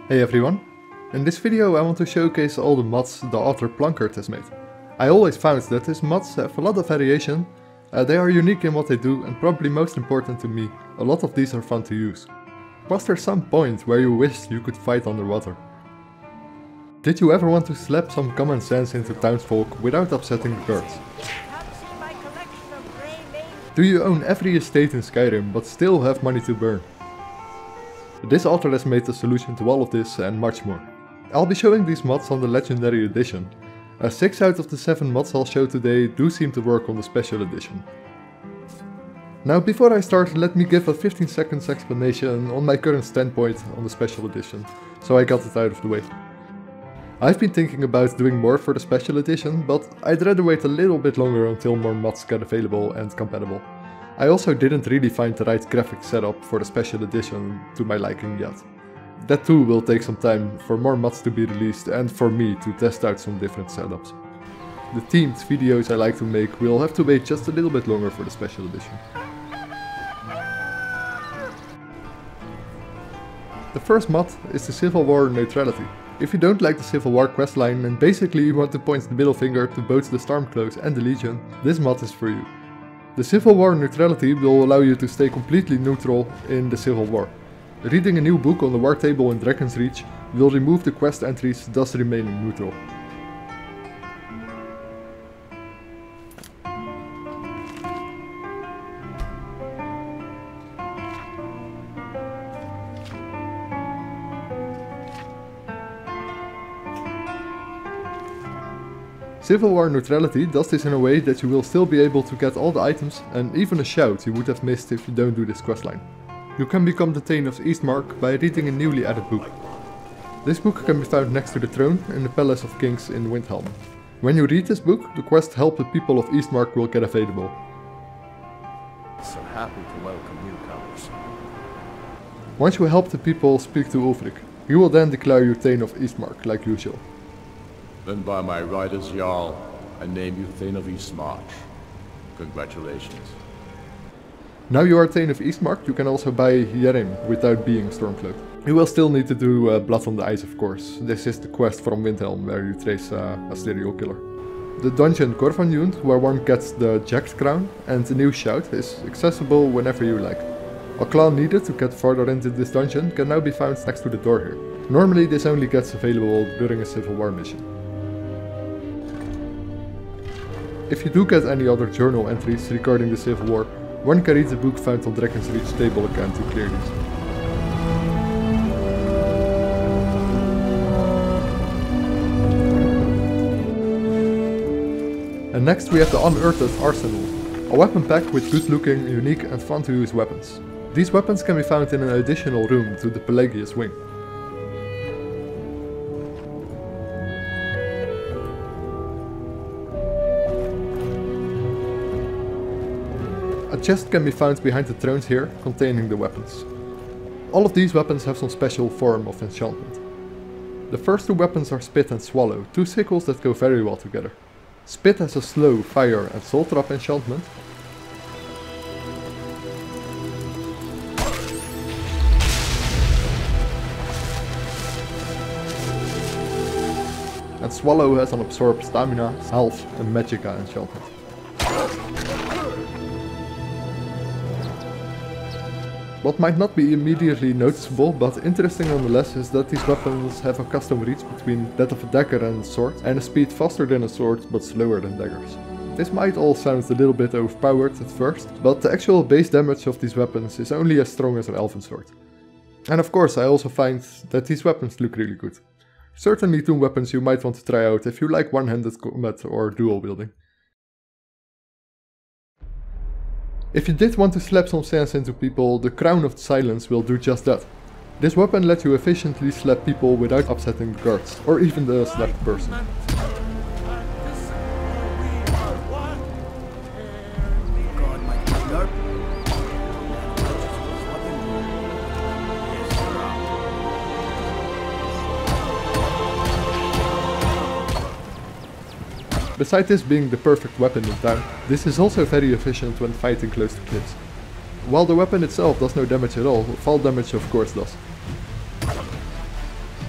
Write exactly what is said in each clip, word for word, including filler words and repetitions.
Hey everyone! In this video I want to showcase all the mods the author Plankert has made. I always found that his mods have a lot of variation, uh, they are unique in what they do and probably most important to me, a lot of these are fun to use. Was there some point where you wished you could fight underwater? Did you ever want to slap some common sense into townsfolk without upsetting the guards? Do you own every estate in Skyrim but still have money to burn? This author has made a solution to all of this and much more. I'll be showing these mods on the Legendary Edition. Uh, six out of the seven mods I'll show today do seem to work on the Special Edition. Now before I start, let me give a fifteen seconds explanation on my current standpoint on the Special Edition, so I got it out of the way. I've been thinking about doing more for the Special Edition, but I'd rather wait a little bit longer until more mods get available and compatible. I also didn't really find the right graphic setup for the Special Edition to my liking yet. That too will take some time for more mods to be released and for me to test out some different setups. The themed videos I like to make will have to wait just a little bit longer for the Special Edition. The first mod is the Civil War Neutrality. If you don't like the Civil War questline and basically you want to point the middle finger to both the Stormcloaks and the Legion, this mod is for you. The Civil War Neutrality will allow you to stay completely neutral in the Civil War. Reading a new book on the war table in Dragon's Reach will remove the quest entries, thus remaining neutral. Civil War Neutrality does this in a way that you will still be able to get all the items and even a shout you would have missed if you don't do this questline. You can become the Thane of Eastmark by reading a newly added book. This book can be found next to the throne in the Palace of Kings in Windhelm. When you read this book, the quest Help the People of Eastmark will get available. So happy to welcome newcomers. Once you help the people speak to Ulfric, he will then declare you Thane of Eastmark like usual. Then by my right as Jarl, I name you Thane of Eastmark. Congratulations. Now you are Thane of Eastmark, you can also buy Yerim without being Stormcloak. You will still need to do uh, Blood on the Ice, of course. This is the quest from Windhelm where you trace uh, a serial killer. The dungeon Korvanjund, where one gets the Jacked Crown and a new shout, is accessible whenever you like. A claw needed to get further into this dungeon can now be found next to the door here. Normally this only gets available during a Civil War mission. If you do get any other journal entries regarding the Civil War, one can read the book found on Dragon's Reach table again to clear these. And next we have the Unearthed Arsenal, a weapon pack with good looking, unique and fun to use weapons. These weapons can be found in an additional room to the Pelagius wing. A chest can be found behind the thrones here, containing the weapons. All of these weapons have some special form of enchantment. The first two weapons are Spit and Swallow, two sickles that go very well together. Spit has a slow, fire and soul trap enchantment. And Swallow has an absorb stamina, health and magicka enchantment. What might not be immediately noticeable, but interesting nonetheless, is that these weapons have a custom reach between that of a dagger and a sword, and a speed faster than a sword but slower than daggers. This might all sound a little bit overpowered at first, but the actual base damage of these weapons is only as strong as an elven sword. And of course I also find that these weapons look really good. Certainly two weapons you might want to try out if you like one-handed combat or dual wielding. If you did want to slap some sense into people, the Crown of Silence will do just that. This weapon lets you efficiently slap people without upsetting the guards, or even the slapped person. Besides this being the perfect weapon in town, this is also very efficient when fighting close to cliffs. While the weapon itself does no damage at all, fall damage of course does.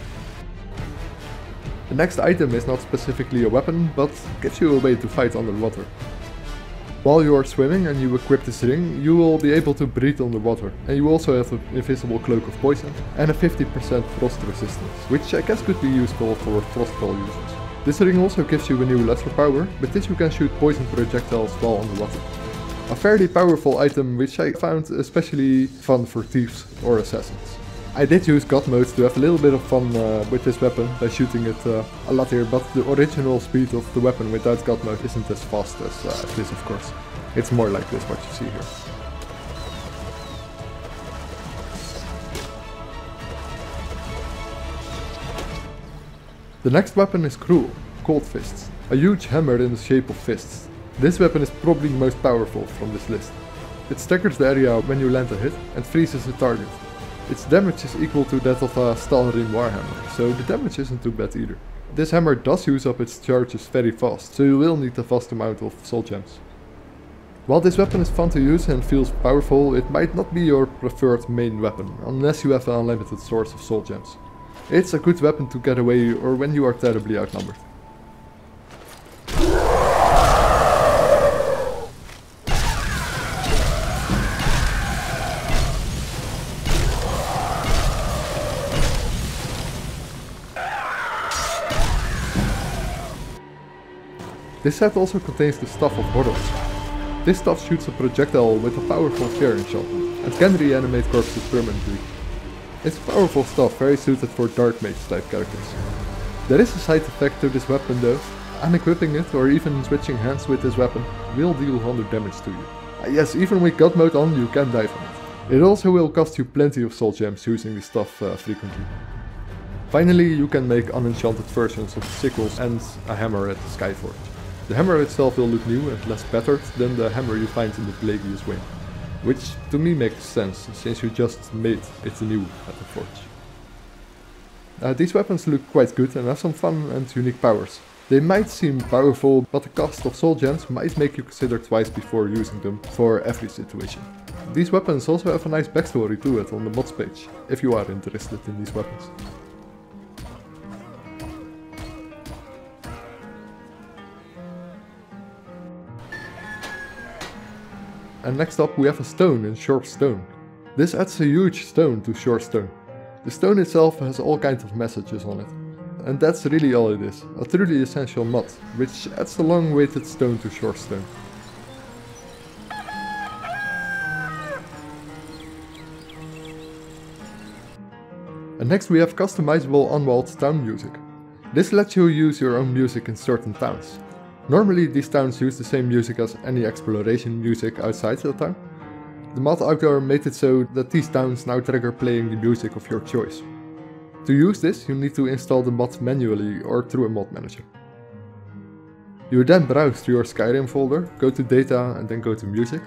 The next item is not specifically a weapon, but gives you a way to fight underwater. While you are swimming and you equip this ring, you will be able to breathe underwater, and you also have an invisible cloak of poison and a fifty percent frost resistance, which I guess could be useful for frostball users. This ring also gives you a new lesser power, with this you can shoot poison projectiles while underwater. A fairly powerful item which I found especially fun for thieves or assassins. I did use God mode to have a little bit of fun uh, with this weapon by shooting it uh, a lot here, but the original speed of the weapon without God mode isn't as fast as uh, this, of course. It's more like this, what you see here. The next weapon is Cruel, Cold Fists, a huge hammer in the shape of fists. This weapon is probably the most powerful from this list. It staggers the area when you land a hit and freezes the target. Its damage is equal to that of a Stalhrim Warhammer, so the damage isn't too bad either. This hammer does use up its charges very fast, so you will need a vast amount of soul gems. While this weapon is fun to use and feels powerful, it might not be your preferred main weapon, unless you have an unlimited source of soul gems. It's a good weapon to get away or when you are terribly outnumbered. This set also contains the Staff of Horrors. This staff shoots a projectile with a powerful fear enchantment and can reanimate corpses permanently. It's a powerful staff, very suited for Dark Mage type characters. There is a side effect to this weapon though. Unequipping it or even switching hands with this weapon will deal one hundred damage to you. Uh, yes, even with God mode on you can die from it. It also will cost you plenty of soul gems using this stuff uh, frequently. Finally, you can make unenchanted versions of the sickles and a hammer at the Skyforge. The hammer itself will look new and less battered than the hammer you find in the Pelagius Wing, which to me makes sense since you just made it new at the forge. Uh, these weapons look quite good and have some fun and unique powers. They might seem powerful, but the cost of soul gems might make you consider twice before using them for every situation. These weapons also have a nice backstory to it on the mods page, if you are interested in these weapons. And next up we have a stone in Short Stone. This adds a huge stone to Short Stone. The stone itself has all kinds of messages on it. And that's really all it is, a truly essential mod, which adds a long weighted stone to Short Stone. And next we have customizable unwalled town music. This lets you use your own music in certain towns. Normally these towns use the same music as any exploration music outside the town. The mod author made it so that these towns now trigger playing the music of your choice. To use this you need to install the mod manually or through a mod manager. You then browse through your Skyrim folder, go to data and then go to music.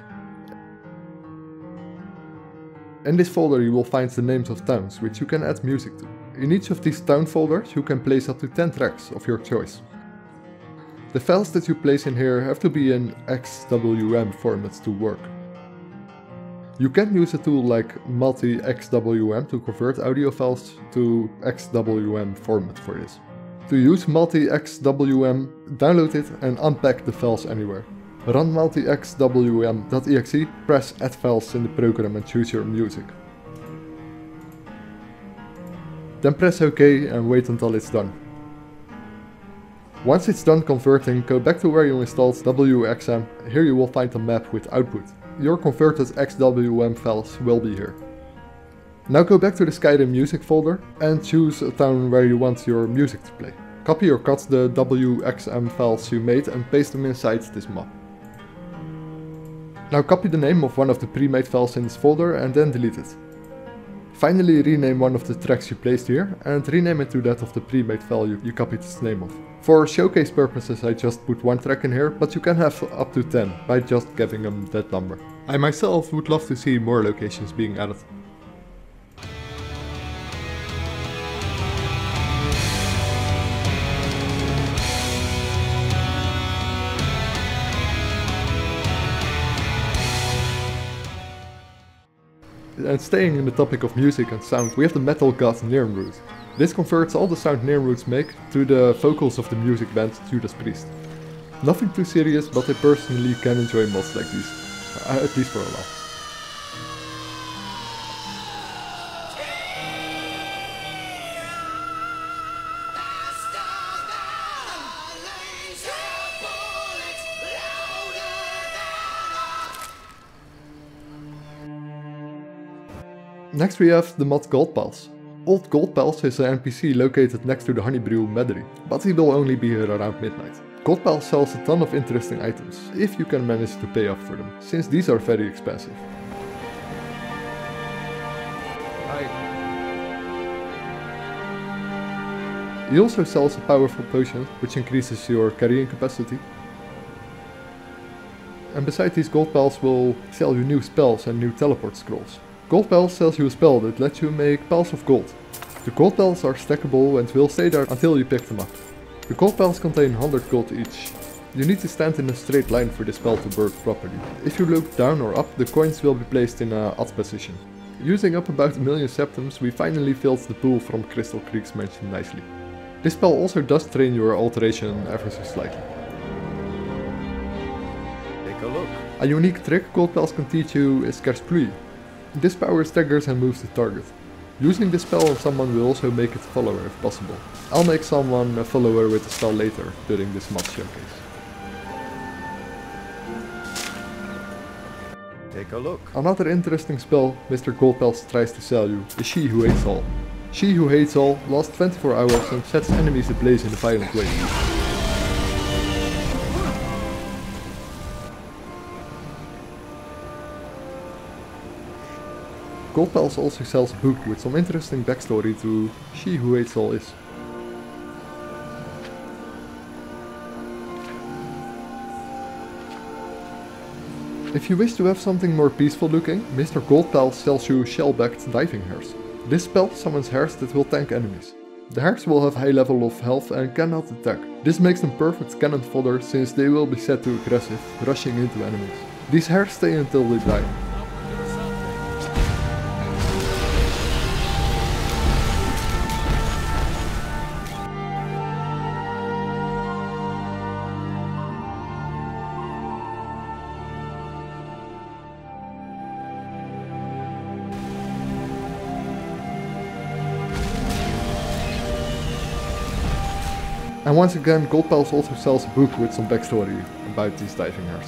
In this folder you will find the names of towns which you can add music to. In each of these town folders you can place up to ten tracks of your choice. The files that you place in here have to be in X W M formats to work. You can use a tool like multi-X W M to convert audio files to X W M format for this. To use multi-X W M, download it and unpack the files anywhere. Run multi-X W M dot E X E, press add files in the program and choose your music. Then press OK and wait until it's done. Once it's done converting, go back to where you installed W X M. Here you will find a map with output. Your converted X W M files will be here. Now go back to the Skyrim music folder and choose a town where you want your music to play. Copy or cut the W X M files you made and paste them inside this map. Now copy the name of one of the pre-made files in this folder and then delete it. Finally rename one of the tracks you placed here and rename it to that of the pre-made file you, you copied its name of. For showcase purposes I just put one track in here, but you can have up to ten by just giving them that number. I myself would love to see more locations being added. And staying in the topic of music and sound, we have the metal god Nirnroot. This converts all the sound Nirnroots make to the vocals of the music band Judas Priest. Nothing too serious, but I personally can enjoy mods like these, uh, at least for a while. Next we have the mod Goldpals. Old Goldpals is an N P C located next to the Honeybrew Meadery, but he will only be here around midnight. Goldpals sells a ton of interesting items, if you can manage to pay up for them, since these are very expensive. Hi. He also sells a powerful potion, which increases your carrying capacity. And besides these Goldpals will sell you new spells and new teleport scrolls. Goldpals sells you a spell that lets you make pals of gold. The Goldpals are stackable and will stay there until you pick them up. The Goldpals contain one hundred gold each. You need to stand in a straight line for this spell to work properly. If you look down or up, the coins will be placed in a odd position. Using up about a million septims, we finally filled the pool from Crystal Creek's mansion nicely. This spell also does train your alteration ever so slightly. Take a look. A unique trick Goldpals can teach you is Kerspluy. This power staggers and moves the target. Using this spell on someone will also make it a follower if possible. I'll make someone a follower with the spell later during this mod showcase. Take a look. Another interesting spell Mister Goldpals tries to sell you is She Who Hates All. She Who Hates All lasts twenty-four hours and sets enemies ablaze in a violent way. Goldpals also sells a book with some interesting backstory to She Who Hates All is. If you wish to have something more peaceful looking, Mister Goldpals sells you shell-backed diving hares. This spell summons hares that will tank enemies. The hares will have high level of health and cannot attack. This makes them perfect cannon fodder since they will be set to aggressive, rushing into enemies. These hares stay until they die. And once again, Goldpals also sells a book with some backstory about these diving hares.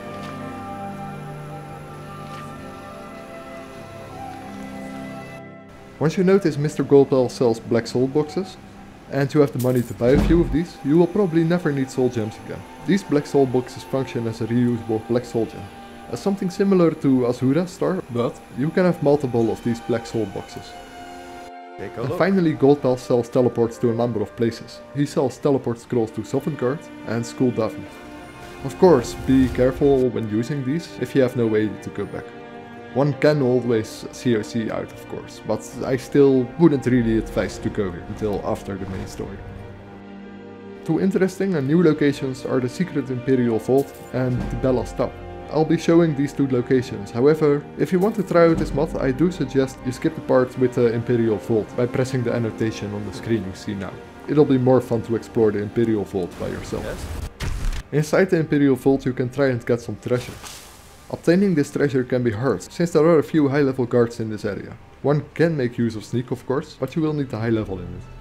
Once you notice Mister Goldpals sells black soul boxes, and you have the money to buy a few of these, you will probably never need soul gems again. These black soul boxes function as a reusable black soul gem. As something similar to Azura's star, but you can have multiple of these black soul boxes. And finally, Goldpals sells teleports to a number of places. He sells teleport scrolls to Sovngarde and Skuldavn. Of course, be careful when using these if you have no way to go back. One can always C O C out, of course, but I still wouldn't really advise to go here until after the main story. Two interesting and new locations are the Secret Imperial Vault and the Bella's Top. I'll be showing these two locations. However, if you want to try out this mod, I do suggest you skip the part with the Imperial Vault by pressing the annotation on the screen you see now. It'll be more fun to explore the Imperial Vault by yourself. Yes. Inside the Imperial Vault you can try and get some treasure. Obtaining this treasure can be hard, since there are a few high level guards in this area. One can make use of sneak of course, but you will need a high level in it.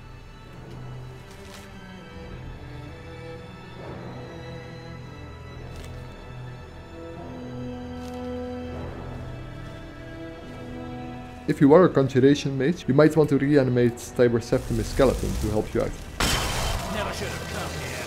If you are a conjuration mage, you might want to reanimate Tiber Septimus skeleton to help you out. Never should have come here.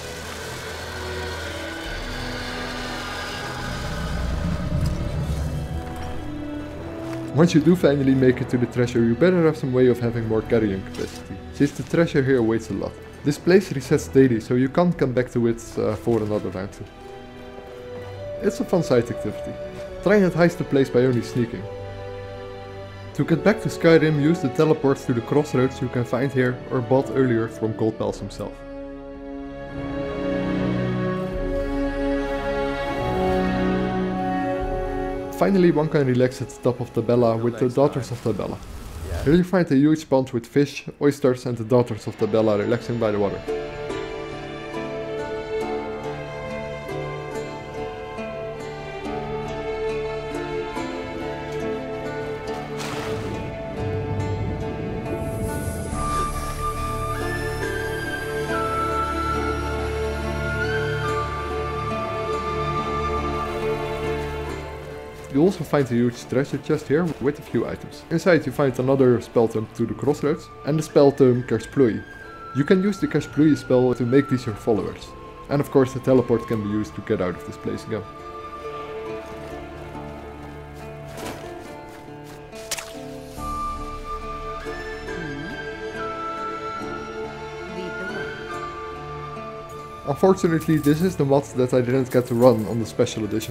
Once you do finally make it to the treasure, you better have some way of having more carrying capacity, since the treasure here weighs a lot. This place resets daily, so you can't come back to it uh, for another round too. It's a fun side activity. Try and heist the place by only sneaking. To get back to Skyrim, use the teleports to the crossroads you can find here or bought earlier from Goldpals himself. Finally, one can relax at the top of Tabella with the Daughters of Tabella. Yes? Here you find a huge pond with fish, oysters and the daughters of the Bella relaxing by the water. You also find a huge treasure chest here with a few items. Inside you find another spell tome to the crossroads and the spell tome Kersplui. You can use the Kersplui spell to make these your followers. And of course the teleport can be used to get out of this place again. Unfortunately, this is the mod that I didn't get to run on the special edition.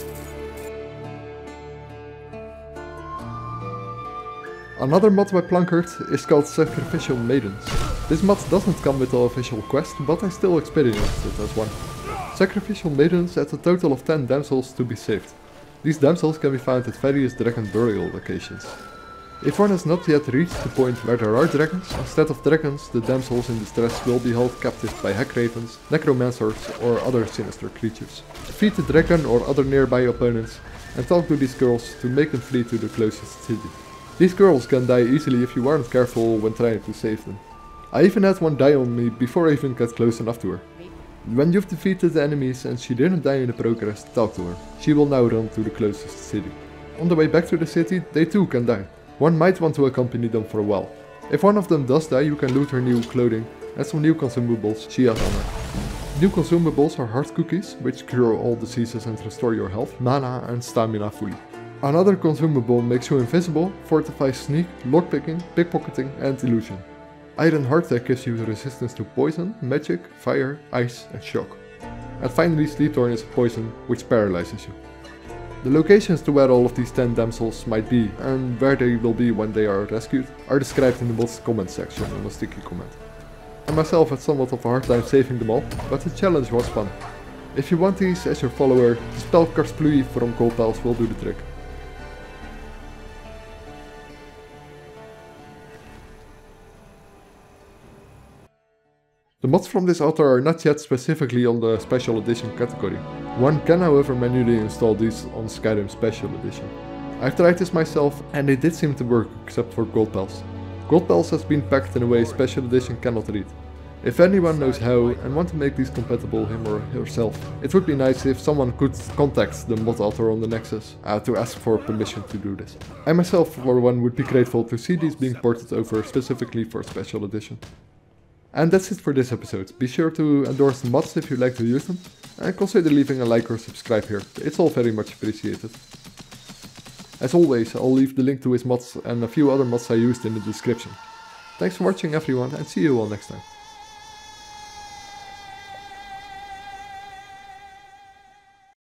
Another mod by Plankert is called Sacrificial Maidens. This mod doesn't come with an official quest, but I still experienced it as one. Sacrificial Maidens add a total of ten damsels to be saved. These damsels can be found at various dragon burial locations. If one has not yet reached the point where there are dragons, instead of dragons, the damsels in distress will be held captive by Hackravens, necromancers or other sinister creatures. Defeat the dragon or other nearby opponents and talk to these girls to make them flee to the closest city. These girls can die easily if you aren't careful when trying to save them. I even had one die on me before I even got close enough to her. When you've defeated the enemies and she didn't die in the progress, talk to her. She will now run to the closest city. On the way back to the city, they too can die. One might want to accompany them for a while. If one of them does die, you can loot her new clothing and some new consumables she has on her. New consumables are heart cookies, which cure all diseases and restore your health, mana and stamina fully. Another consumable makes you invisible, fortifies sneak, lockpicking, pickpocketing and illusion. Iron Hardtack gives you resistance to poison, magic, fire, ice and shock. And finally Sleepthorn is a poison which paralyzes you. The locations to where all of these ten damsels might be and where they will be when they are rescued are described in the mod's comment section on a sticky comment. I myself had somewhat of a hard time saving them all, but the challenge was fun. If you want these as your follower, the spell Kersplui from Gold Pals will do the trick. The mods from this author are not yet specifically on the Special Edition category. One can however manually install these on Skyrim Special Edition. I've tried this myself and they did seem to work except for Gold Pals. Gold Pals has been packed in a way Special Edition cannot read. If anyone knows how and want to make these compatible him or herself, it would be nice if someone could contact the mod author on the Nexus uh, to ask for permission to do this. I myself for one would be grateful to see these being ported over specifically for Special Edition. And that's it for this episode. Be sure to endorse the mods if you like to use them, and consider leaving a like or subscribe here, it's all very much appreciated. As always, I'll leave the link to his mods and a few other mods I used in the description. Thanks for watching everyone and see you all next time.